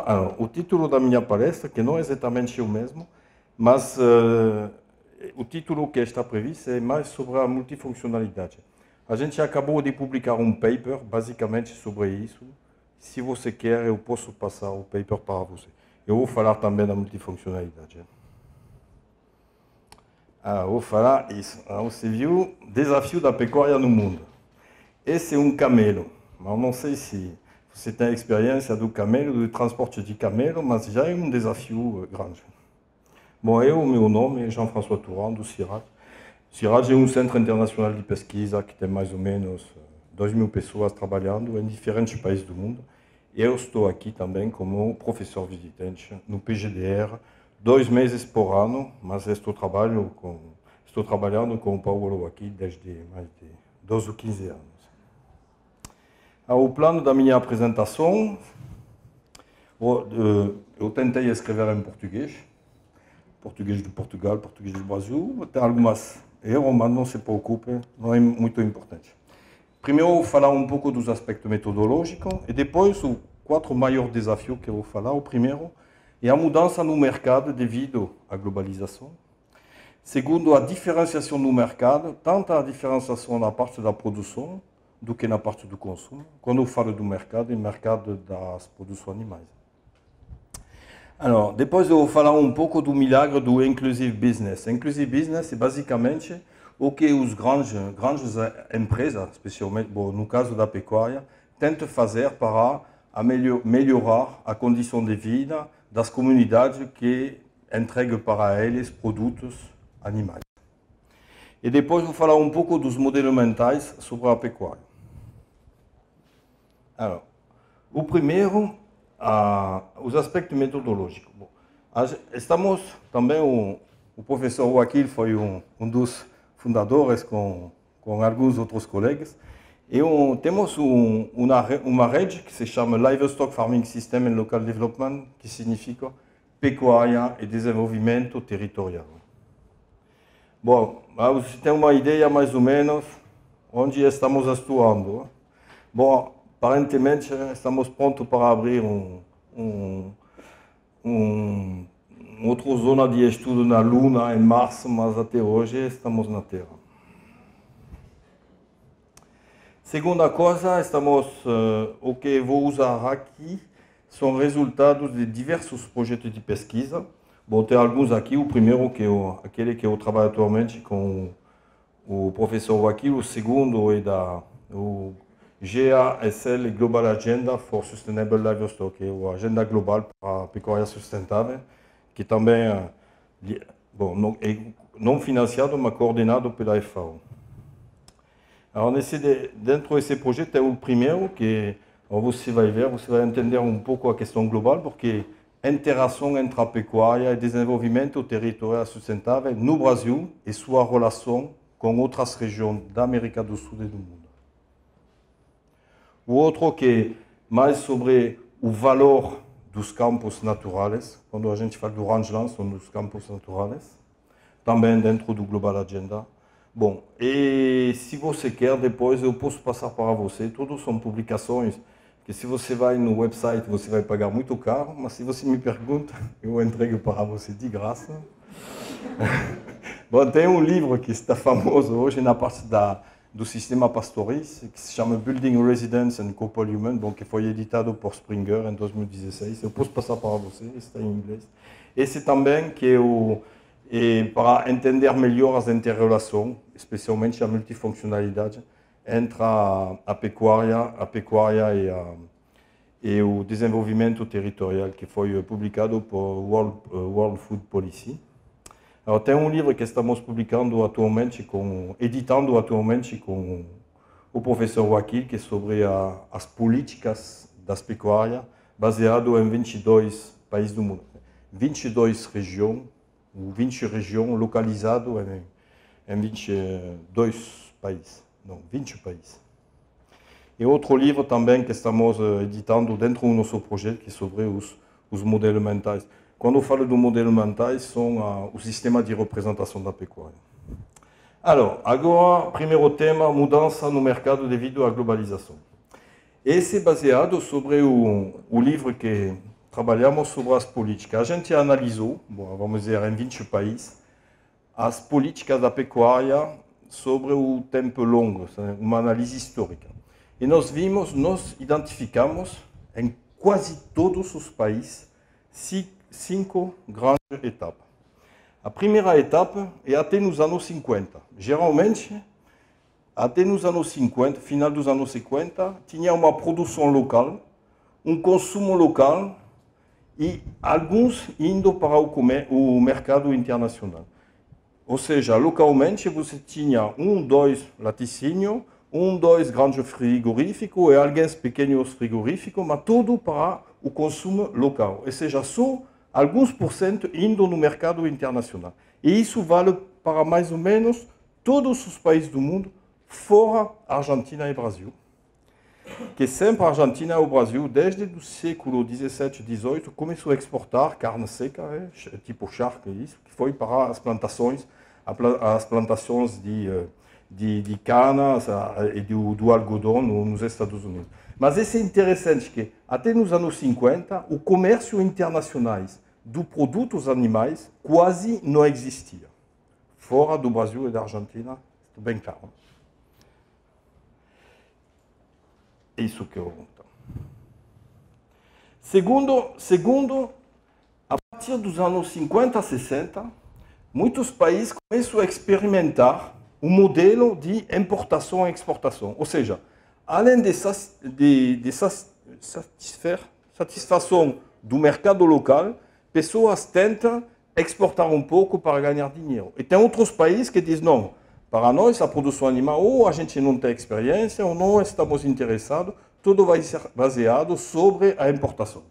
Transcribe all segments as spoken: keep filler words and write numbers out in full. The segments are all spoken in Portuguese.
Allora, o título da minha palestra, que não é exatamente o mesmo, mas uh, o título que está previsto é mais sobre a multifuncionalidade. A gente acabou de publicar um paper, basicamente, sobre isso. Se você quer, eu posso passar o paper para você. Eu vou falar também da multifuncionalidade. Ah, vou falar isso. Ah, você viu o desafio da pecuária no mundo. Esse é um camelo, mas eu não sei se você tem a experiência do camelo, do transporte de camelo, mas já é um desafio grande. Bom, eu, meu nome é Jean-François Touran, do CIRAD. CIRAD é um centro internacional de pesquisa que tem mais ou menos dois mil pessoas trabalhando em diferentes países do mundo. Eu estou aqui também como professor visitante no P G D R, dois meses por ano, mas estou, trabalho com, estou trabalhando com o Paulo aqui desde mais de doze ou quinze anos. O plano da minha apresentação, eu tentei escrever em português, português de Portugal, português do Brasil, tem algumas erros, mas não se preocupe, não é muito importante. Primeiro, eu vou falar um pouco dos aspectos metodológicos, e depois, os quatro maiores desafios que eu vou falar. O primeiro é a mudança no mercado devido à globalização. Segundo, a diferenciação no mercado, tanto a diferenciação na parte da produção, do que na parte do consumo. Quando eu falo do mercado, é o mercado das produções animais. Alors, depois eu vou falar um pouco do milagre do Inclusive Business. Inclusive Business é basicamente o que os grandes, grandes empresas, especialmente bom, no caso da pecuária, tentam fazer para a melhor, melhorar a condição de vida das comunidades que entregam para eles produtos animais. E depois vou falar um pouco dos modelos mentais sobre a pecuária. Alors, o primeiro, ah, os aspectos metodológicos. Bom, estamos também, o, o professor Joaquim foi um, um dos fundadores com, com alguns outros colegas, e um, temos um, uma, uma rede que se chama Livestock Farming System and Local Development, que significa pecuária e desenvolvimento territorial. Bom, você tem uma ideia mais ou menos onde estamos atuando. Bom, aparentemente estamos prontos para abrir um, um, um, outra zona de estudo na Luna em março, mas até hoje estamos na Terra. Segunda coisa, estamos, uh, o que vou usar aqui são resultados de diversos projetos de pesquisa. Vou ter alguns aqui. O primeiro, que eu, aquele que eu trabalho atualmente com o professor Joaquim. O segundo é da o G A S L Global Agenda for Sustainable Livestock, que é a agenda global para a pecuária sustentável, que também é, bom, não, é não financiado, mas coordenado pela F A O. Alors, nesse, dentro desse projeto, é o primeiro que você vai ver, você vai entender um pouco a questão global, porque interação entre a pecuária e desenvolvimento territorial sustentável no Brasil e sua relação com outras regiões da América do Sul e do mundo. O outro que é mais sobre o valor dos campos naturais, quando a gente fala do rangeland, são os campos naturais, também dentro do Global Agenda. Bom, e se você quer, depois eu posso passar para você, todas são publicações que se você vai no website, você vai pagar muito caro, mas se você me pergunta, eu entrego para você de graça. Bom, tem um livro que está famoso hoje na parte da, do sistema pastoris, que se chama Building Residence and Couple Human, bom, que foi editado por Springer em dois mil e dezesseis. Eu posso passar para você, está em inglês. Esse também que é o e para entender melhor as interrelações, especialmente a multifuncionalidade entre a, a pecuária, a pecuária e, a, e o desenvolvimento territorial, que foi publicado por World, uh, World Food Policy. Alors, tem um livro que estamos publicando atualmente, com, editando atualmente com o professor Joaquim, que é sobre a, as políticas das pecuárias, baseado em vinte e dois países do mundo, vinte e duas regiões, ou vinte regiões localizadas em, em vinte e dois países, não, vinte países. E outro livro também que estamos editando dentro do nosso projeto, que é sobre os, os modelos mentais. Quando eu falo do modelo mentais, são uh, o sistema de representação da pecuária. Alors, agora, primeiro tema, mudança no mercado devido à globalização. Esse é baseado sobre o, o livro que trabalhamos sobre as políticas. A gente analisou, bom, vamos dizer, em vinte países, as políticas da pecuária sobre o tempo longo, uma análise histórica. E nós vimos, nós identificamos em quase todos os países cinco grandes etapas. A primeira etapa é até nos anos cinquenta. Geralmente, até nos anos cinquenta, final dos anos cinquenta, tinha uma produção local, um consumo local e alguns indo para o, o mercado internacional. Ou seja, localmente você tinha um, dois laticínios, um, dois grandes frigoríficos e alguns pequenos frigoríficos, mas tudo para o consumo local. Ou seja, só alguns por cento indo no mercado internacional. E isso vale para mais ou menos todos os países do mundo, fora Argentina e Brasil. Que sempre a Argentina e o Brasil, desde o século dezessete, dezoito, começou a exportar carne seca, é, tipo charque, isso, que foi para as plantações, as plantações de, de, de canas e do, do algodão nos Estados Unidos. Mas isso é interessante que, até nos anos cinquenta, o comércio internacional dos produtos animais quase não existia. Fora do Brasil e da Argentina, bem claro. Isso que eu... Segundo, segundo, a partir dos anos cinquenta, sessenta, muitos países começam a experimentar um modelo de importação e exportação. Ou seja, além de, de, de satisfazer satisfação do mercado local, pessoas tentam exportar um pouco para ganhar dinheiro. E tem outros países que dizem não. Para nós, a produção animal, ou a gente não tem experiência, ou não estamos interessados, tudo vai ser baseado sobre a importação.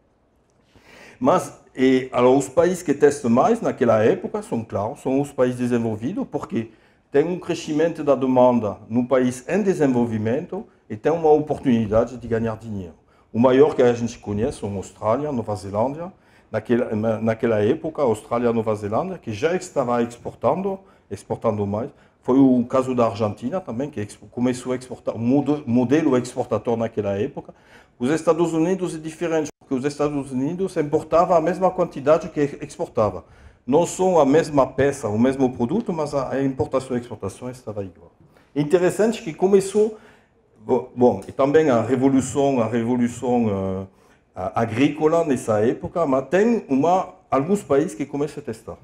Mas e, alors, os países que testam mais naquela época, são claros, são os países desenvolvidos, porque tem um crescimento da demanda no país em desenvolvimento e tem uma oportunidade de ganhar dinheiro. O maior que a gente conhece são Austrália, Nova Zelândia. Naquela, naquela época, Austrália e Nova Zelândia, que já estava exportando, exportando mais. Foi o caso da Argentina também, que começou a exportar, um modelo exportador naquela época. Os Estados Unidos é diferente, porque os Estados Unidos importavam a mesma quantidade que exportava. Não são a mesma peça, o mesmo produto, mas a importação e exportação estava igual. Interessante que começou, bom, e também a revolução, a revolução uh, agrícola nessa época, mas tem uma, alguns países que começam a testar.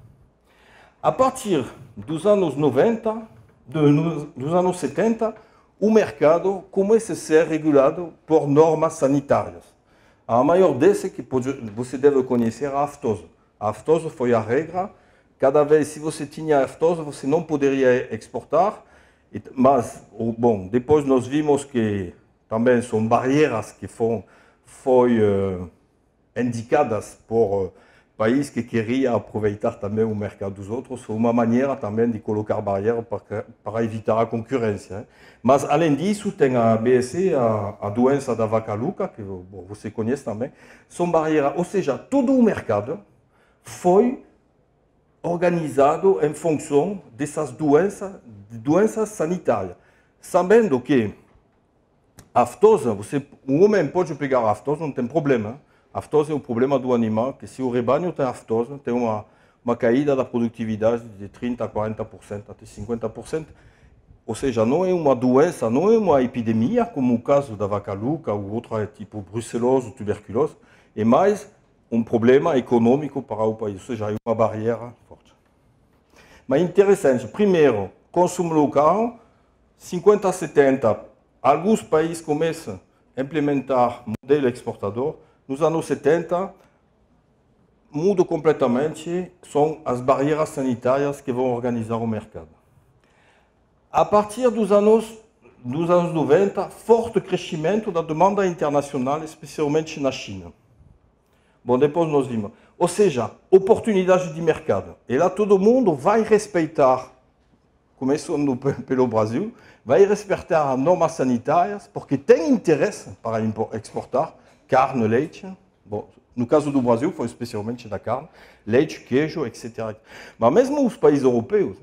A partir dos anos noventa, dos anos setenta, o mercado começa a ser regulado por normas sanitárias. A maior dessas que pode, você deve conhecer é a aftosa. A aftosa foi a regra. Cada vez que você tinha aftosa, você não poderia exportar. Mas, bom, depois nós vimos que também são barreiras que foram foi, uh, indicadas por uh, país que queria aproveitar também o mercado dos outros, foi uma maneira também de colocar barreiras para, para evitar a concorrência. Hein? Mas, além disso, tem a B S E, a, a doença da vaca louca, que bom, você conhece também, são barreiras, ou seja, todo o mercado foi organizado em função dessas doenças, doenças sanitárias, sabendo que a aftosa, você, o homem pode pegar a aftosa, não tem problema. A aftosa é o problema do animal, que se o rebanho tem aftosa, tem uma, uma caída da produtividade de trinta a quarenta por cento, até cinquenta por cento. Ou seja, não é uma doença, não é uma epidemia, como o caso da vaca louca ou outra tipo brucelose ou tuberculose, é mais um problema econômico para o país, ou seja, é uma barreira forte. Mas interessante, primeiro, consumo local, cinquenta a setenta, alguns países começam a implementar modelo exportador. Nos anos setenta, muda completamente, são as barreiras sanitárias que vão organizar o mercado. A partir dos anos, dos anos noventa, forte crescimento da demanda internacional, especialmente na China. Bom, depois nós vimos. Ou seja, oportunidade de mercado. E lá todo mundo vai respeitar, começando pelo Brasil, vai respeitar as normas sanitárias, porque tem interesse para exportar carne, leite. Bom, no caso do Brasil, foi especialmente da carne, leite, queijo, etcétera. Mas mesmo os países europeus.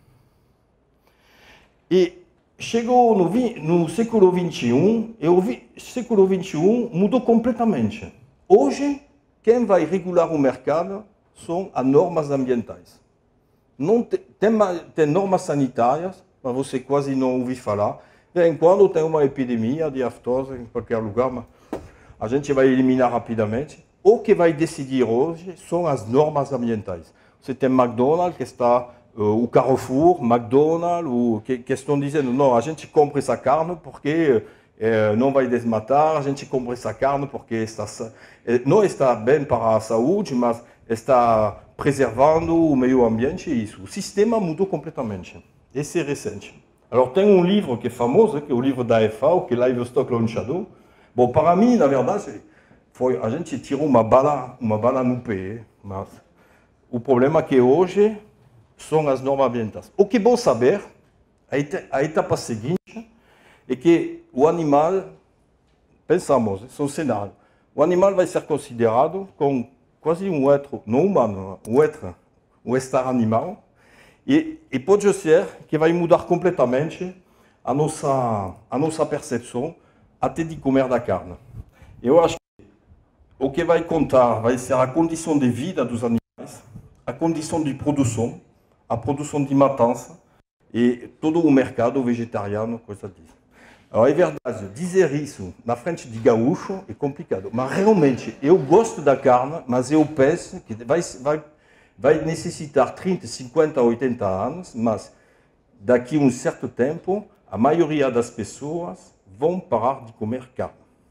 E chegou no, no século vinte e um, e o século vinte e um mudou completamente. Hoje, quem vai regular o mercado são as normas ambientais. Não tem, tem, tem normas sanitárias, mas você quase não ouve falar. De vez em quando tem uma epidemia de aftose em qualquer lugar, mas a gente vai eliminar rapidamente. O que vai decidir hoje são as normas ambientais. Você tem McDonald's que está, uh, o Carrefour, McDonald's, o, que, que estão dizendo, não, a gente compra essa carne porque eh, não vai desmatar, a gente compra essa carne porque está, eh, não está bem para a saúde, mas está preservando o meio ambiente e isso. O sistema mudou completamente. Esse é recente. Alors, tem um livro que é famoso, que é o livro da F A O, que é Livestock Launchado. Bom, para mim, na verdade, foi, a gente tirou uma bala, uma bala no pé, mas o problema é que hoje são as normas ambientais. O que é bom saber, a etapa seguinte, é que o animal, pensamos, é um cenário, o animal vai ser considerado como quase um être, não humano, um être, um estar animal, e, e pode ser que vai mudar completamente a nossa, a nossa percepção até de comer da carne. Eu acho que o que vai contar vai ser a condição de vida dos animais, a condição de produção, a produção de matança e todo o mercado vegetariano, coisa disso. Alors, é verdade, dizer isso na frente de gaúcho é complicado, mas realmente eu gosto da carne, mas eu penso que vai, vai, vai necessitar trinta, cinquenta, oitenta anos, mas daqui a um certo tempo, a maioria das pessoas vão parar de comer carne.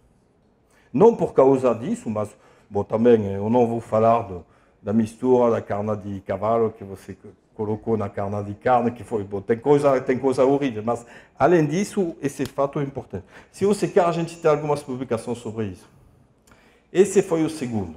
Não por causa disso, mas bom, também eu não vou falar do, da mistura da carne de cavalo que você colocou na carne de carne, que foi bom. Tem coisa, tem coisa horrível, mas além disso, esse fato é importante. Se você quer, a gente tem algumas publicações sobre isso. Esse foi o segundo.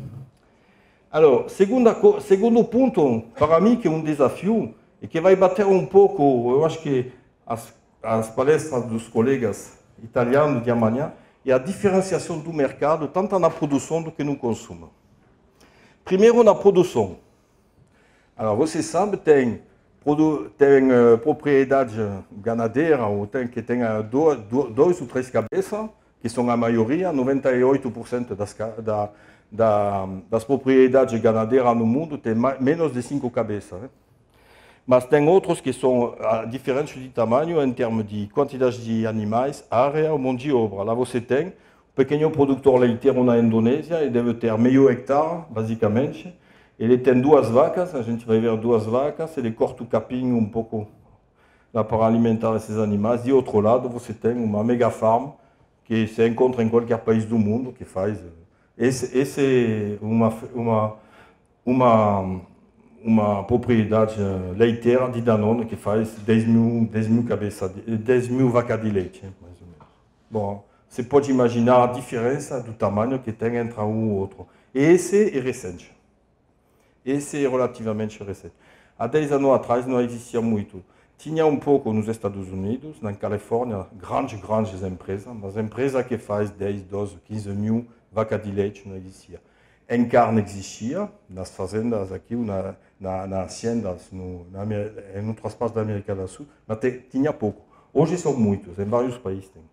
Alors, segunda, segundo ponto, para mim, que é um desafio, e que vai bater um pouco, eu acho que as, as palestras dos colegas italianos de amanhã, é a diferenciação do mercado, tanto na produção do que no consumo. Primeiro, na produção. Alors, você sabe, tem, tem uh, propriedade ganadeira, ou tem, que tem uh, dois, dois ou três cabeças, que são a maioria, noventa e oito por cento das, da, da, das propriedades ganadeiras no mundo tem mais, menos de cinco cabeças. Né? Mas tem outros que são uh, diferentes de tamanho em termos de quantidade de animais, área ou mão de obra. Lá você tem um pequeno produtor leiteiro na Indonésia, ele deve ter meio hectare, basicamente. Ele tem duas vacas, a gente vai ver duas vacas, ele corta o capim um pouco lá para alimentar esses animais. De outro lado, você tem uma mega farm que se encontra em qualquer país do mundo, que faz... Esse, esse é uma, uma, uma, uma propriedade leiteira de Danone que faz dez mil, dez mil, cabeça, dez mil vacas de leite, mais ou menos. Bom, você pode imaginar a diferença do tamanho que tem entre um e outro. E esse é recente. Esse é relativamente recente. Há dez anos atrás não existia muito. Tinha um pouco nos Estados Unidos, na Califórnia, grandes, grandes empresas, mas empresa que faz dez, doze, quinze mil vacas de leite não existia. Em carne existia, nas fazendas aqui, na, na, na haciendas, no, na, em outras partes da América do Sul, mas te, tinha pouco. Hoje são muitos, em vários países tem.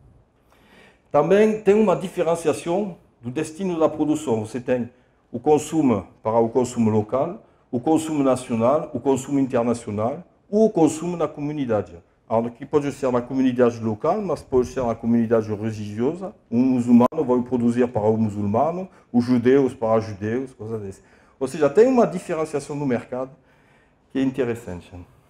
Também tem uma diferenciação do destino da produção. Você tem o consumo para o consumo local, o consumo nacional, o consumo internacional ou o consumo na comunidade. Alors, que pode ser na comunidade local, mas pode ser na comunidade religiosa. Um muçulmano vai produzir para o muçulmano, os judeus para os judeus, coisas dessas. Ou seja, tem uma diferenciação no mercado que é interessante.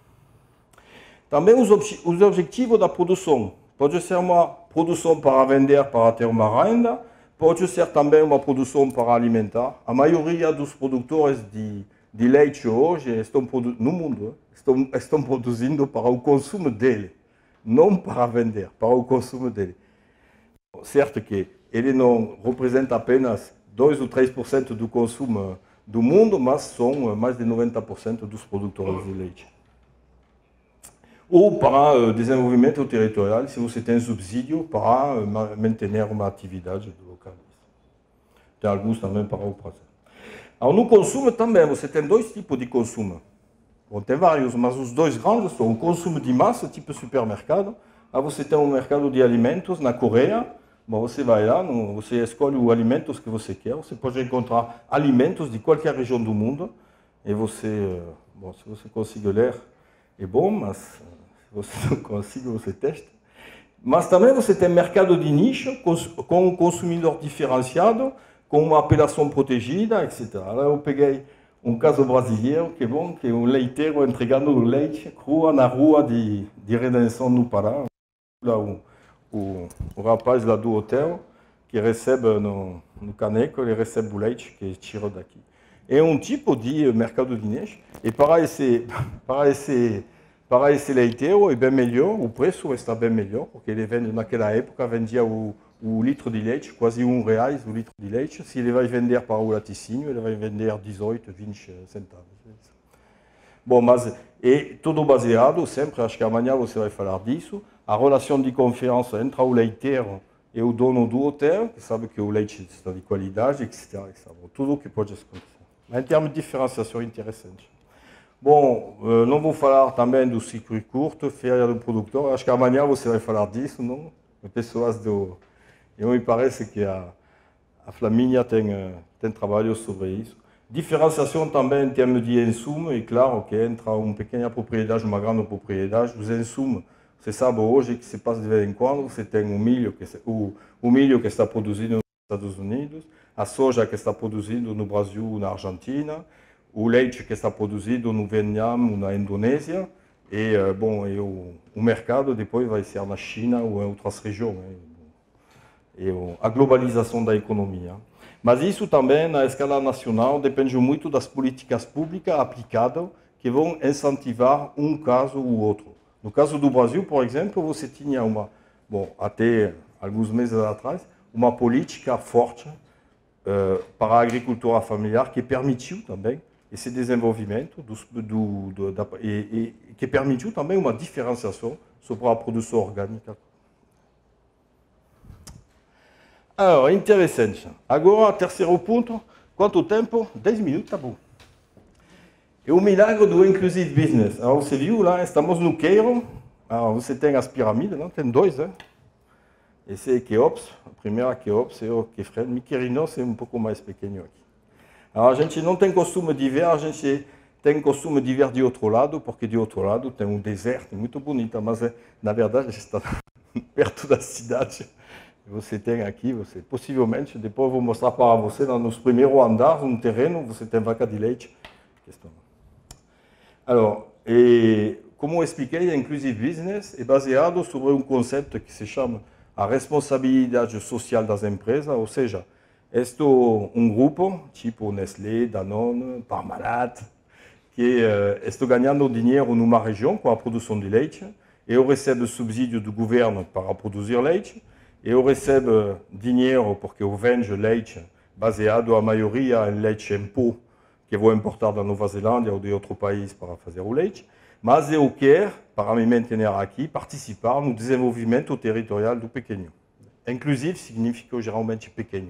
Também os, ob os objetivos da produção. Pode ser uma produção para vender, para ter uma renda, pode ser também uma produção para alimentar. A maioria dos produtores de, de leite hoje estão no mundo estão, estão produzindo para o consumo dele, não para vender, para o consumo dele. Certo que ele não representa apenas dois ou três por cento do consumo do mundo, mas são mais de noventa por cento dos produtores de leite. Ou para o desenvolvimento territorial, se você tem subsídio para manter uma atividade local. Tem alguns também para o prazer. Alors, no consumo também, você tem dois tipos de consumo. Bom, tem vários, mas os dois grandes são o consumo de massa, tipo supermercado. Aí você tem um mercado de alimentos na Coreia, Bom, você vai lá, no, você escolhe os alimentos que você quer, você pode encontrar alimentos de qualquer região do mundo, e você, bom, se você consegue ler, é bom, mas se você não consegue, você testa. Mas também você tem mercado de nicho, com um consumidor diferenciado, com uma apelação protegida, etcétera. Lá eu peguei um caso brasileiro, que é bom, que é um leiteiro entregando leite cru na rua de, de Redenção no Pará. Lá o, o, o rapaz lá do hotel, que recebe no, no caneco, ele recebe o leite que tira daqui. É um tipo de mercado de nicho, e para esse, para esse, para esse leiteiro é bem melhor, o preço está bem melhor, porque ele vende, naquela época vendia o, o litro de leite, quase um real o litro de leite. Se ele vai vender para o laticínio, ele vai vender dezoito, vinte centavos. Bom, mas é tudo baseado, sempre, acho que amanhã você vai falar disso, a relação de confiança entre o leiteiro e o dono do hotel, que sabe que o leite está de qualidade, etcétera etcétera. Tudo o que pode acontecer. Mas em termos de diferenciação, é interessante. Bom, não vou falar também do ciclo curto, feira do produtor, acho que amanhã você vai falar disso, não? Pessoas do... Eu me parece que a, a Flamínia tem, tem trabalho sobre isso. Diferenciação também em termos de insumos, é claro que entre uma pequena propriedade e uma grande propriedade, os insumos, você sabe hoje que se passa de vez em quando, você tem o milho que, o, o milho que está produzido nos Estados Unidos, a soja que está produzido no Brasil ou na Argentina, o leite que está produzido no Vietnã ou na Indonésia, e, bom, e o, o mercado depois vai ser na China ou em outras regiões. E a globalização da economia. Mas isso também, na escala nacional, depende muito das políticas públicas aplicadas que vão incentivar um caso ou outro. No caso do Brasil, por exemplo, você tinha uma, bom, até alguns meses atrás, uma política forte uh, para a agricultura familiar que permitiu também esse desenvolvimento do, do, do, da, e, e que permitiu também uma diferenciação sobre a produção orgânica. Alors, interessante. Agora, terceiro ponto. Quanto tempo? dez minutos, tá bom. É o milagre do Inclusive Business. Alors, você viu lá, estamos no Cairo. Alors, você tem as pirâmides, não? Tem dois, né? Esse é Keops. A primeira Keops é o Kefren. Mykerinos é um pouco mais pequeno aqui. Alors, a gente não tem costume de ver, a gente tem costume de ver de outro lado, porque de outro lado tem um deserto muito bonito, mas na verdade está perto da cidade. Você tem aqui, você possivelmente, depois eu vou mostrar para você, nos primeiros andares, no terreno, você tem vaca de leite. Alors, e, como eu expliquei, a Inclusive Business é baseado sobre um conceito que se chama a responsabilidade social das empresas, ou seja, este é um grupo, tipo Nestlé, Danone, Parmalat, que uh, está ganhando dinheiro numa região com a produção de leite, e eu recebo subsídio do governo para produzir leite, eu recebo dinheiro porque eu vendo leite baseado a maioria em leite em pó, que vou importar da Nova Zelândia ou de outro país para fazer o leite, mas eu quero, para me manter aqui, participar no desenvolvimento territorial do pequeno. Inclusive significa geralmente pequeno.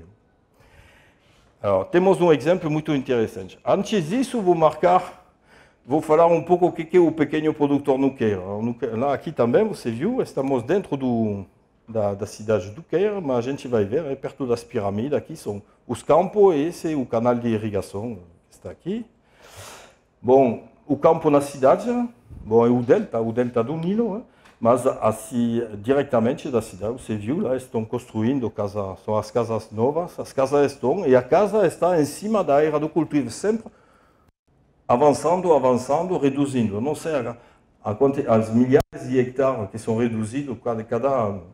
Alors, temos um exemplo muito interessante. Antes disso, vou marcar, vou falar um pouco o que é o pequeno produtor no Cairo. Lá aqui também, você viu, estamos dentro do Da, da cidade do Cairo, mas a gente vai ver, é perto das pirâmides, aqui são os campos, e esse é o canal de irrigação que está aqui. Bom, o campo na cidade, bom, é o delta, o delta do Nilo, hein? Mas assim, diretamente da cidade, você viu, lá estão construindo casa, são as casas novas, as casas estão, e a casa está em cima da área do cultivo, sempre avançando, avançando, reduzindo. Não sei a, a, as milhares de hectares que são reduzidos cada, cada ano.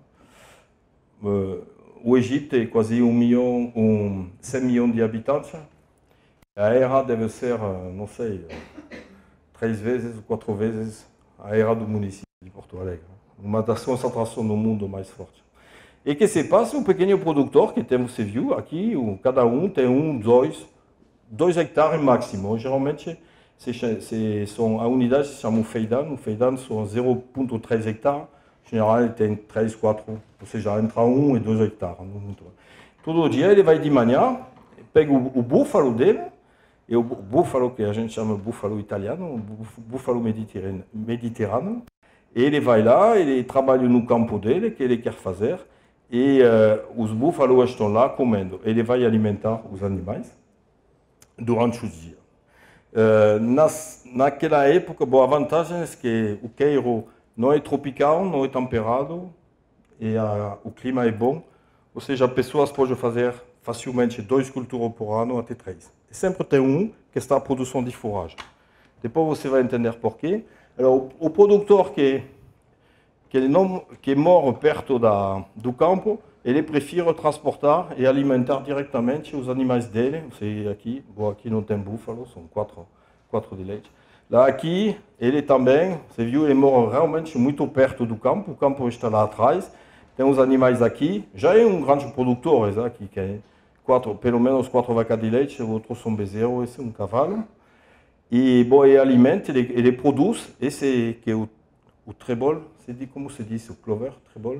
Uh, o Egito é quase um milhão, um, cem milhões de habitantes. A área deve ser, não sei, três vezes ou quatro vezes a área do município de Porto Alegre. Uma das concentrações no mundo mais fortes. E que se passa um pequeno produtor que tem, você viu aqui, cada um tem um, dois, dois hectares máximo. Geralmente, se, se, são, a unidade se chama feidan. O feidan são zero vírgula três hectares. Em geral, ele tem três, quatro, ou seja, entre um e dois hectares. Todo dia ele vai de manhã, pega o, o búfalo dele, e o búfalo que a gente chama búfalo italiano, o búfalo mediterrâneo, e ele vai lá, ele trabalha no campo dele, que ele quer fazer, e uh, os búfalos estão lá comendo. Ele vai alimentar os animais durante os dias. Uh, nas, naquela época, boa, a vantagem é que o Cairo não é tropical, não é temperado, e a, o clima é bom, ou seja, as pessoas podem fazer facilmente dois culturas por ano até três. E sempre tem um que está a produção de forragem. Depois você vai entender porquê. Alors, o, o produtor que, que, não, que mora perto da, do campo, ele prefere transportar e alimentar diretamente os animais dele. Você aqui, bom, aqui não tem búfalo, são quatro, quatro de leite. Lá aqui, ele também, você viu, ele mora realmente muito perto do campo. O campo está lá atrás. Tem os animais aqui. Já é um grande produtor, aqui, que é quatro, pelo menos quatro vacas de leite, outros são bezerros, esse é um cavalo. E bom, ele alimenta, ele, ele produz. Esse que é o, o trébol, você diz como se diz o clover, trébol?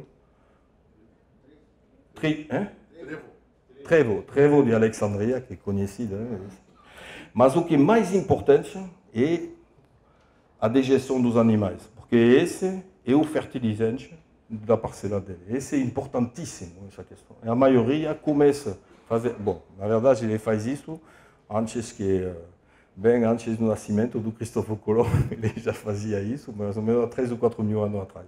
Tri, hein? Trevo, Trevo de Alexandria, que é conhecido. Hein? Mas o que é mais importante é a digestão dos animais, porque esse é o fertilizante da parcela dele. Esse é importantíssimo, essa questão. E a maioria começa a fazer... Bom, na verdade, ele faz isso antes que... Bem antes do nascimento do Cristóvão Colombo, ele já fazia isso, mais ou menos há três ou quatro mil anos atrás.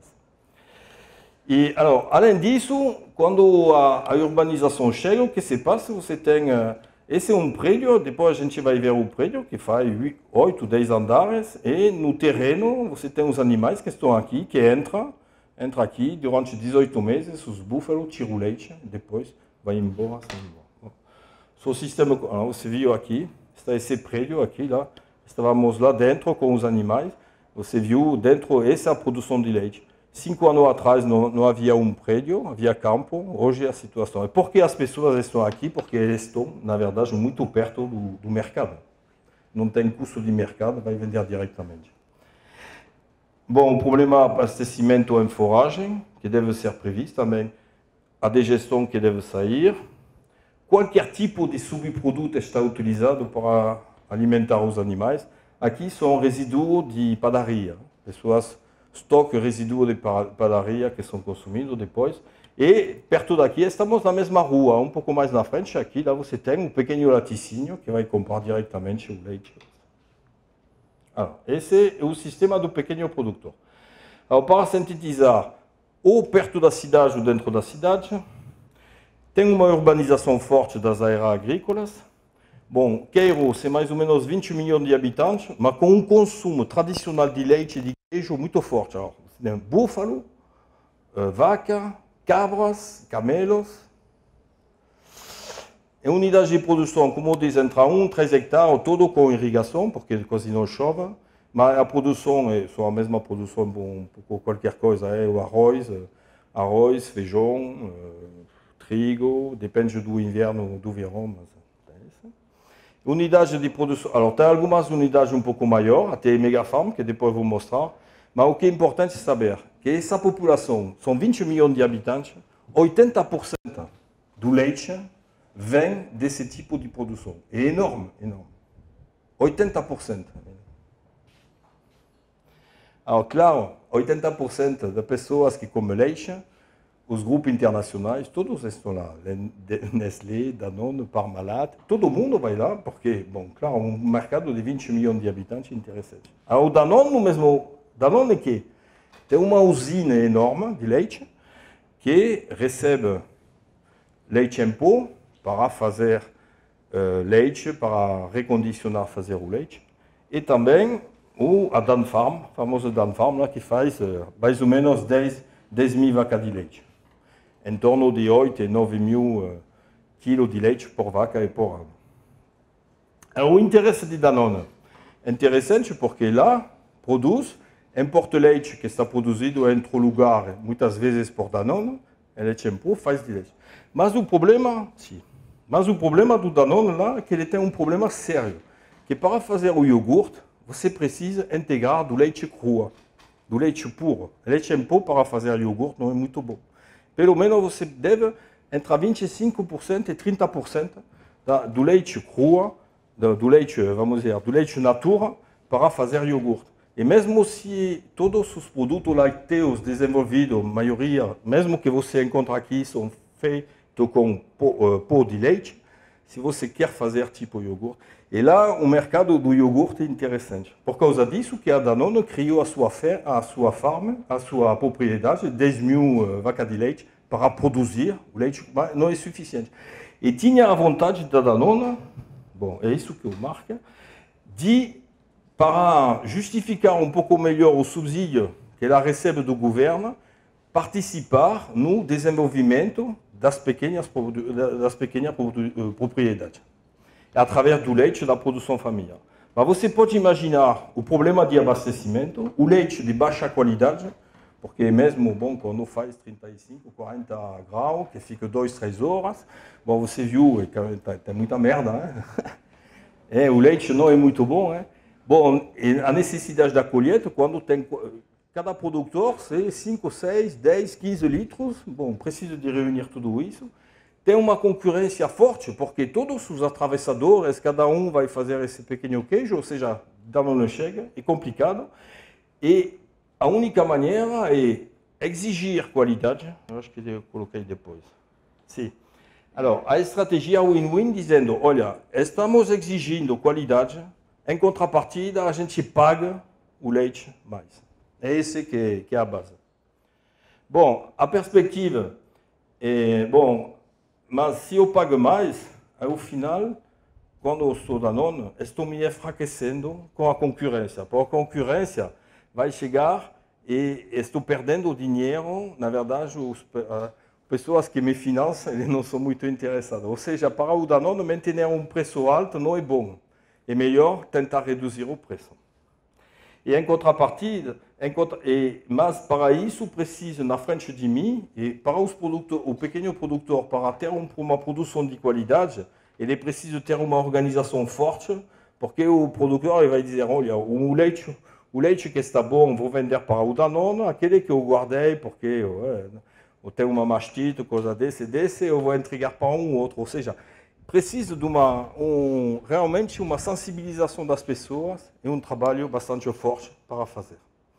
E, alors, além disso, quando a, a urbanização chega, o que se passa? Você tem... Uh, esse é um prédio, depois a gente vai ver o prédio, que faz oito, dez andares, e no terreno você tem os animais que estão aqui, que entram, entram aqui durante dezoito meses, os búfalos tiram o leite, depois vai embora. embora. O sistema, alors, você viu aqui, está esse prédio aqui, lá, estávamos lá dentro com os animais, você viu dentro, essa é a produção de leite. Cinco anos atrás não, não havia um prédio, havia campo, hoje é a situação. E por que as pessoas estão aqui? Porque eles estão, na verdade, muito perto do, do mercado. Não tem custo de mercado, vai vender diretamente. Bom, o problema de abastecimento em forragem, que deve ser previsto também, a digestão que deve sair, qualquer tipo de subproduto está utilizado para alimentar os animais. Aqui são resíduos de padaria. Pessoas estocam resíduos de padaria que são consumidos depois. E perto daqui estamos na mesma rua, um pouco mais na frente. Aqui lá você tem um pequeno laticínio que vai comprar diretamente o leite. Alors, esse é o sistema do pequeno produtor. Alors, para sintetizar, ou perto da cidade ou dentro da cidade, tem uma urbanização forte das áreas agrícolas. Bom, Cairo, c'est mais ou menos vinte milhões de habitantes, mas com um consumo tradicional de leite e de queijo muito forte. Alors, tem búfalo, uh, vaca, cabras, camelos. E unidade de produção, como diz, entre um e três hectares, todo com irrigação, porque quase não chove. Mas a produção é só a mesma produção, bom, por qualquer coisa, é o arroz, arroz, feijão, uh, trigo, depende do inverno, do verão. Mas é isso. Unidade de produção, alors tem algumas unidades um pouco maiores, até Mega Farm, que depois vou mostrar, mas o que é importante é saber que essa população, são vinte milhões de habitantes, oitenta por cento do leite vem desse tipo de produção. É enorme, enorme. oitenta por cento. Alors, claro, oitenta por cento das pessoas que comem leite, os grupos internacionais, todos estão lá. Nestlé, Danone, Parmalat, todo mundo vai lá, porque, bom, claro, um mercado de vinte milhões de habitantes é interessante. Alors, o Danone, mesmo, Danone que tem uma usina enorme de leite, que recebe leite em pó para fazer uh, leite, para recondicionar, fazer o leite, e também o, a Dan Farm, a famosa Dan Farm, lá, que faz uh, mais ou menos dez mil vacas de leite. Em torno de oito e nove mil uh, quilos de leite por vaca e por ano. É o interesse de Danone é interessante porque lá produz, importa leite que está produzido em outro lugar, muitas vezes por Danone, e leite em pó faz de leite. Mas o problema, sim, mas o problema do Danone lá é que ele tem um problema sério, que para fazer o iogurte, você precisa integrar do leite cru, do leite puro. Leite em pó para fazer iogurte não é muito bom. Pelo menos você deve entre vinte e cinco por cento e trinta por cento da, do leite cru, do, do leite, vamos dizer, do leite natura para fazer iogurte. E mesmo se todos os produtos lácteos desenvolvidos, a maioria, mesmo que você encontre aqui, são feitos com pó de leite, se você quer fazer tipo iogurte. E lá o mercado do iogurte é interessante. Por causa disso que a Danone criou a sua, a sua farm, a sua propriedade, dez mil vacas de leite, para produzir o leite, mas não é suficiente. E tinha a vontade da Danone, bom, é isso que eu marco, de, para justificar um pouco melhor o subsídio que ela recebe do governo, participar no desenvolvimento das pequenas, das pequenas propriedades, através do leite da produção familiar. Mas você pode imaginar o problema de abastecimento, o leite de baixa qualidade, porque mesmo bom, quando faz trinta e cinco, quarenta graus, que fica duas, três horas, bom, você viu, tem muita merda, né? É, o leite não é muito bom, né? Bom, a necessidade da colheita, quando tem cada produtor, c'est cinco, seis, dez, quinze litros, bom, precisa de reunir tudo isso. Tem uma concorrência forte, porque todos os atravessadores, cada um vai fazer esse pequeno queijo, ou seja, Danone chega, é complicado. E a única maneira é exigir qualidade. Eu acho que eu coloquei depois. Sim. Alors, a estratégia win-win dizendo, olha, estamos exigindo qualidade, em contrapartida a gente paga o leite mais. É esse que é, que é a base. Bom, a perspectiva é, bom, mas se eu pago mais, ao final, quando eu sou Danone, estou me enfraquecendo com a concorrência. Por a concorrência vai chegar e estou perdendo dinheiro, na verdade, os, pessoas que me financiam, eles não são muito interessadas. Ou seja, para o Danone, manter um preço alto não é bom. É melhor tentar reduzir o preço. E em contrapartida, em contra... e, mas para isso precisa, na frente de mim, e para os produtores, o pequeno produtor, para ter uma produção de qualidade, ele precisa ter uma organização forte, porque o produtor ele vai dizer, olha, o leite, o leite que está bom, vou vender para o Danone, aquele que eu guardei, porque ué, eu tenho uma mastite, coisa desse, desse, eu vou entregar para um ou outro. Ou seja, precisa de uma, um, realmente uma sensibilização das pessoas e um trabalho bastante forte para fazer.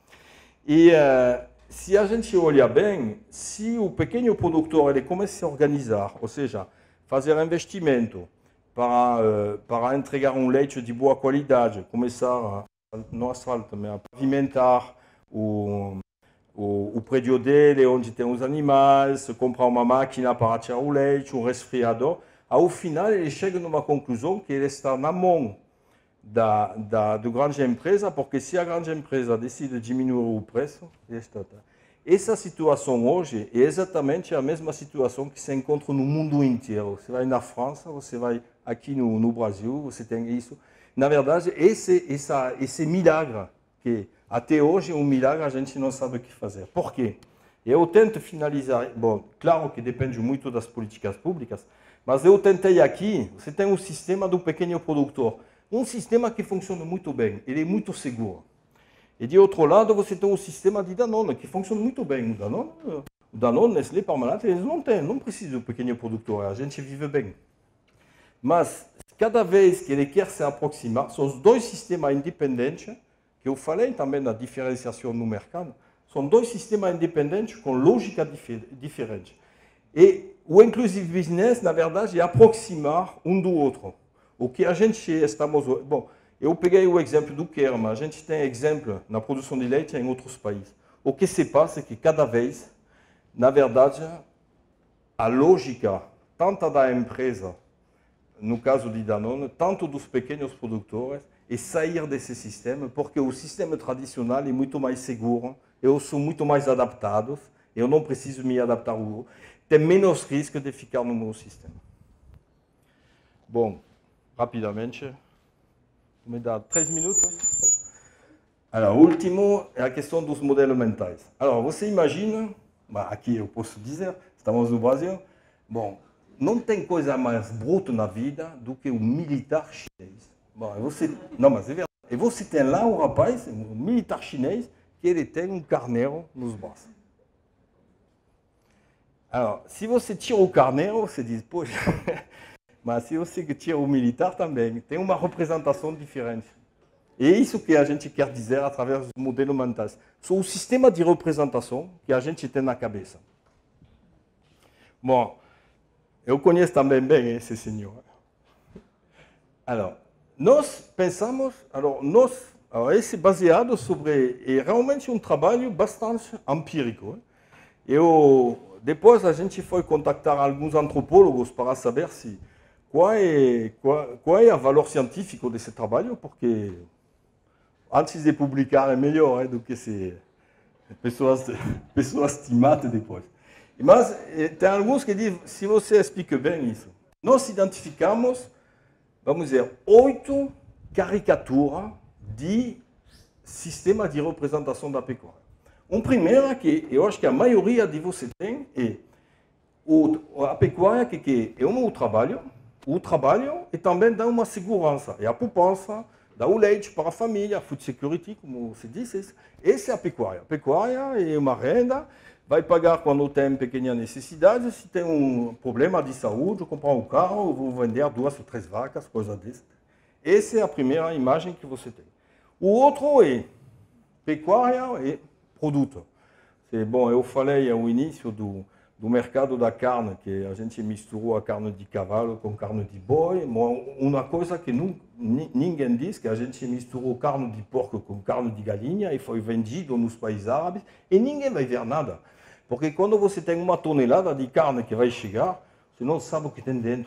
E uh, se a gente olhar bem, se o pequeno produtor ele começa a organizar, ou seja, fazer investimento para, uh, para entregar um leite de boa qualidade, começar, não asfalto, mas a pavimentar o, o, o prédio dele, onde tem os animais, comprar uma máquina para tirar o leite, um resfriador, ao final ele chega numa conclusão que ele está na mão da, da, da grande empresa, porque se a grande empresa decide diminuir o preço, ele está. Essa situação hoje é exatamente a mesma situação que se encontra no mundo inteiro. Você vai na França, você vai aqui no, no Brasil, você tem isso. Na verdade, esse, essa, esse milagre, que até hoje é um milagre, a gente não sabe o que fazer. Por quê? Eu tento finalizar, bom, claro que depende muito das políticas públicas, mas eu tentei aqui, você tem um sistema do pequeno produtor, um sistema que funciona muito bem, ele é muito seguro. E de outro lado, você tem o sistema de Danone, que funciona muito bem. O Danone, o Danone, Nestlé, Parmalat, eles não têm, não precisam do pequeno produtor, a gente vive bem. Mas, cada vez que ele quer se aproximar, são os dois sistemas independentes, que eu falei também da diferenciação no mercado, são dois sistemas independentes com lógica diferente. E o Inclusive Business, na verdade, é aproximar um do outro. O que a gente estamos... Bom, eu peguei o exemplo do Kerma, a gente tem exemplo na produção de leite em outros países. O que se passa é que cada vez, na verdade, a lógica, tanto da empresa, no caso de Danone, tanto dos pequenos produtores, é sair desse sistema, porque o sistema tradicional é muito mais seguro, eu sou muito mais adaptado, eu não preciso me adaptar ao... Tem menos risco de ficar no meu sistema. Bom, rapidamente, me dá três minutos. Alors, o último é a questão dos modelos mentais. Alors, você imagina, aqui eu posso dizer, estamos no Brasil, bom, não tem coisa mais bruta na vida do que um militar chinês. Bom, você, não, mas é verdade. E você tem lá um rapaz, um militar chinês, que ele tem um carneiro nos braços. Alors, se você tira o carneiro, você diz, poxa, mas se você tira o militar também, tem uma representação diferente. E é isso que a gente quer dizer através dos modelos mentais. São o sistema de representação que a gente tem na cabeça. Bom, eu conheço também bem esse senhor. Alors, nós pensamos, alors, nós, alors, esse baseado sobre, é realmente um trabalho bastante empírico. Eu, depois a gente foi contactar alguns antropólogos para saber se qual é, qual, qual é o valor científico desse trabalho, porque antes de publicar é melhor hein, do que se pessoas, pessoas te matam depois. Mas tem alguns que dizem, se você explica bem isso, nós identificamos, vamos dizer, oito caricaturas de sistema de representação da pecuária. Um primeiro que eu acho que a maioria de vocês tem é o, a pecuária que, que é um trabalho, o trabalho e também dá uma segurança, é a poupança, dá o leite para a família, food security, como se diz, essa é a pecuária. A pecuária é uma renda, vai pagar quando tem pequena necessidade, se tem um problema de saúde, comprar um carro, vou vender duas ou três vacas, coisa dessa. Essa é a primeira imagem que você tem. O outro é pecuária e produto. É, bom, eu falei ao início do, do mercado da carne, que a gente misturou a carne de cavalo com carne de boi. Uma coisa que não, ninguém diz, que a gente misturou carne de porco com carne de galinha e foi vendido nos países árabes e ninguém vai ver nada. Porque quando você tem uma tonelada de carne que vai chegar, você não sabe o que tem dentro.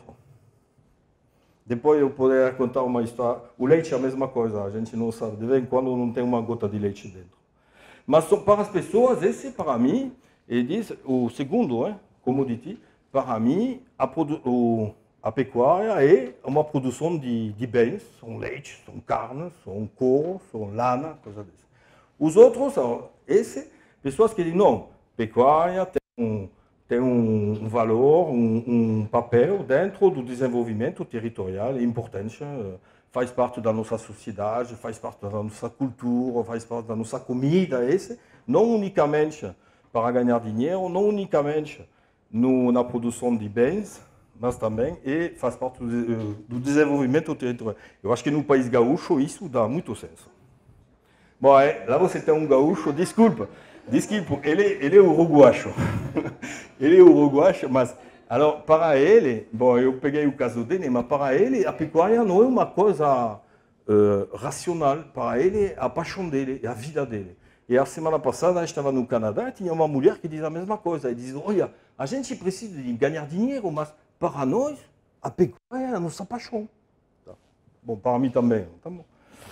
Depois eu poderia contar uma história. O leite é a mesma coisa, a gente não sabe. De vez em quando não tem uma gota de leite dentro. Mas para as pessoas, esse para mim, ele diz, o segundo, hein, commodity, para mim, a, o, a pecuária é uma produção de, de bens, são leite, são carne, são couro, são lana, coisa dessa. Os outros, esse, pessoas que dizem, não, pecuária tem um, tem um valor, um, um papel dentro do desenvolvimento territorial, é importante, faz parte da nossa sociedade, faz parte da nossa cultura, faz parte da nossa comida, esse, não unicamente para ganhar dinheiro, não unicamente no, na produção de bens, mas também e faz parte do, do desenvolvimento territorial. Eu acho que no país gaúcho isso dá muito senso. Bom, é, lá você tem um gaúcho, desculpa, desculpa, ele, ele é uruguacho. Ele é uruguacho, mas alors, para ele, bom, eu peguei o caso dele, mas para ele a pecuária não é uma coisa uh, racional, para ele é a paixão dele, é a vida dele. E a semana passada, eu estava no Canadá e tinha uma mulher que diz a mesma coisa. Ele diz, olha, a gente precisa de ganhar dinheiro, mas para nós, a pecuária é a nossa paixão. Tá. Bom, para mim também. Tá bom.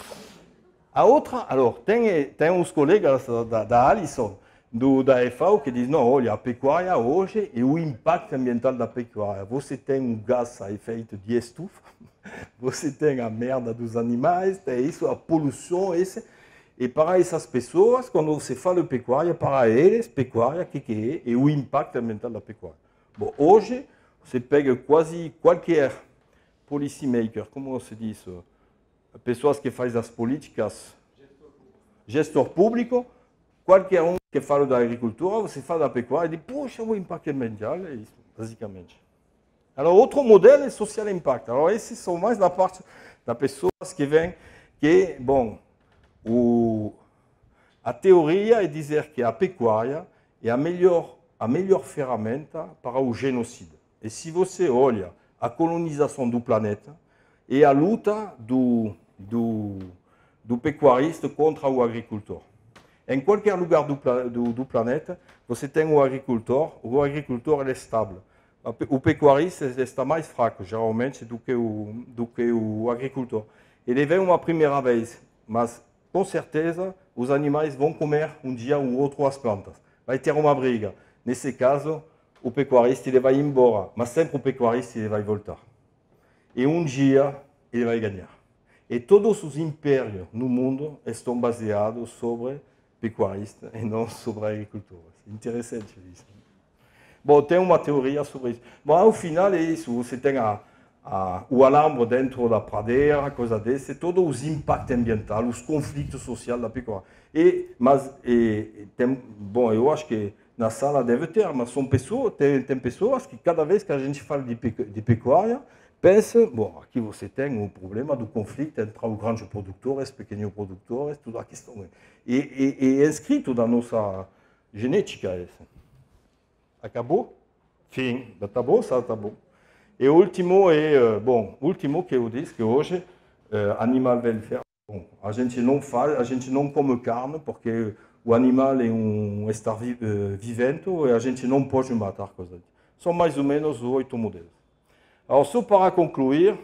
A outra, alors, tem, tem uns colegas da, da Alison, do, da F A O, que dizem, não, olha, a pecuária hoje e o impacto ambiental da pecuária. Você tem um gás a efeito de estufa, você tem a merda dos animais, tem isso, a poluição, esse. E para essas pessoas, quando você fala de pecuária, para eles, pecuária, o que, que é? E o impacto ambiental da pecuária. Bom, hoje, você pega quase qualquer policymaker, como se diz, pessoas que fazem as políticas, gestor público, qualquer um que fala da agricultura, você fala da pecuária e diz, poxa, o impacto ambiental é isso, basicamente. Alors, outro modelo é social impact. Alors, esses são mais da parte das pessoas que vêm, que, bom, o, a teoria é dizer que a pecuária é a melhor, a melhor ferramenta para o genocídio. E se você olha a colonização do planeta e a luta do, do, do pecuarista contra o agricultor. Em qualquer lugar do, do, do planeta, você tem o agricultor, o agricultor é estável. O pecuarista está mais fraco, geralmente, do que o, do que o agricultor. Ele vem uma primeira vez, mas com certeza os animais vão comer um dia ou outro as plantas. Vai ter uma briga. Nesse caso, o pecuarista ele vai embora, mas sempre o pecuarista ele vai voltar. E um dia ele vai ganhar. E todos os impérios no mundo estão baseados sobre pecuarista e não sobre a agricultura. Interessante isso. Bom, tem uma teoria sobre isso. Bom, ao final é isso. Você tem a, a, o alambre dentro da pradeira, coisa dessa, todos os impactos ambientais, os conflitos sociais da pecuária. E, mas, e, tem, bom, eu acho que na sala deve ter, mas são pessoas, tem, tem pessoas que cada vez que a gente fala de, de pecuária, pensa, bom, aqui você tem o problema do conflito entre os grandes produtores, pequenos produtores, toda a questão. E, e, e é inscrito na nossa genética. Essa. Acabou? Fim. Tá bom? Tá bom. E o último é, bom, o último que eu disse que hoje, uh, animal welfare, bom, a gente não faz, a gente não come carne porque o animal é um estar vi, uh, vivente e a gente não pode matar coisas. São mais ou menos oito modelos. Alors, só para concluir,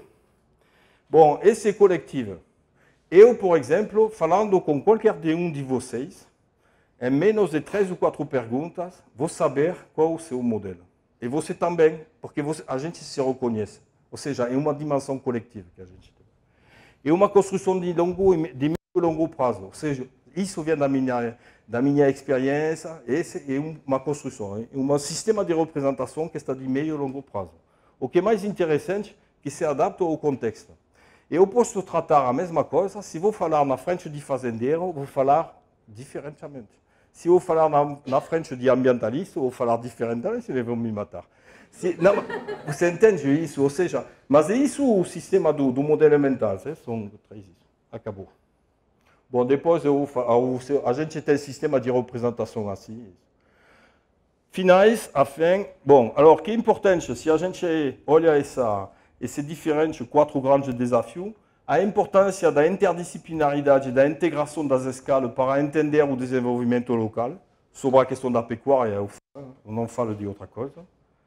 bom, esse é coletivo. Eu, por exemplo, falando com qualquer um de vocês, em menos de três ou quatro perguntas, vou saber qual é o seu modelo. E você também, porque você, a gente se reconhece. Ou seja, é uma dimensão coletiva que a gente tem. É uma construção de longo e de médio e longo prazo. Ou seja, isso vem da minha, da minha experiência. Esse é uma construção, é um sistema de representação que está de médio e longo prazo. O que é mais interessante é que se adapta ao contexto. Eu posso tratar a mesma coisa, se vou falar na frente de fazendeiro, vou falar diferentemente. Se eu falar na, na frente de ambientalista, eu vou falar diferentemente, eles vão me matar. Se, não, você entende isso? Ou seja, mas é isso o sistema do, do modelo mental. São três isso. Acabou. Bom, depois eu, eu, a gente tem sistema de representação assim. Finais, a fim. Bom, alors, o que é importante, se a gente olha essa, esses diferentes quatro grandes desafios, a importância da interdisciplinaridade, da integração das escalas para entender o desenvolvimento local, sobre a questão da pecuária, eu não falo de outra coisa.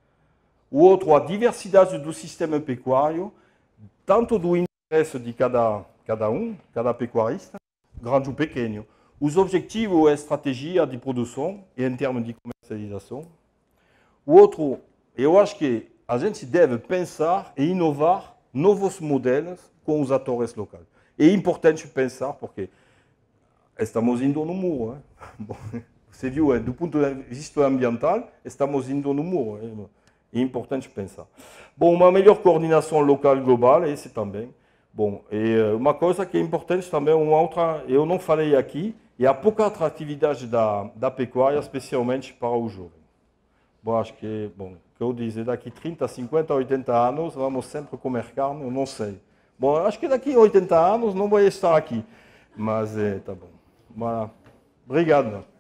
O outro, a diversidade do sistema pecuário, tanto do interesse de cada, cada um, cada pecuarista, grande ou pequeno, os objetivos e a estratégia de produção e em termos de comercialização. O outro, eu acho que a gente deve pensar e inovar novos modelos com os atores locais. É importante pensar, porque estamos indo no muro. Hein? Bom, você viu, do ponto de vista ambiental, estamos indo no muro. Hein? É importante pensar. Bom, uma melhor coordenação local global, esse também. Bom, e uma coisa que é importante também, uma outra, eu não falei aqui, é a pouca atratividade da, da pecuária, especialmente para o jovem. Bom, acho que, bom, que eu disse, daqui trinta, cinquenta, oitenta anos, vamos sempre comer carne, eu não sei. Bom, acho que daqui a oitenta anos não vou estar aqui. Mas, é, tá bom. Voilà. Obrigado.